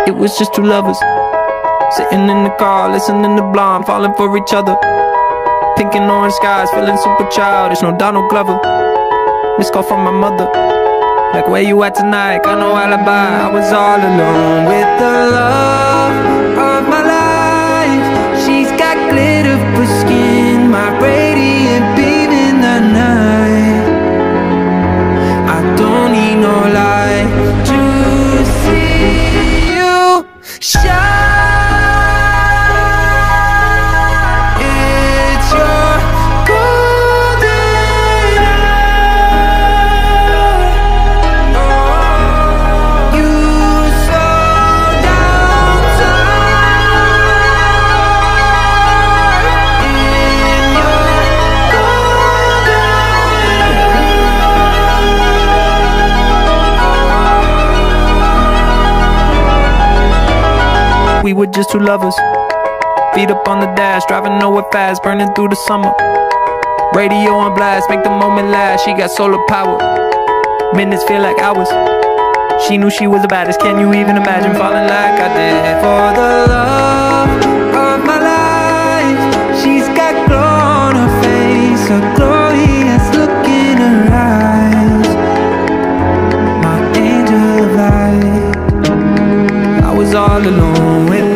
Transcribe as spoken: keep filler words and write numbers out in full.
It was just two lovers sitting in the car, listening to Blonde, falling for each other. Pink and orange skies, feeling super childish. No Donald Glover. Missed call from my mother, like, where you at tonight? Got no alibi. I was all alone with the love of my life. She's got glitter for skin, my radiant beam in the night. I don't need no light to see you shine. We were just two lovers, feet up on the dash, driving nowhere fast, burning through the summer. Radio on blast, make the moment last. She got solar power, minutes feel like hours. She knew she was the baddest. Can you even imagine falling like I did? For the love of my life, she's got glow on her face, a glorious look in her eyes. My angel of light. I was all alone with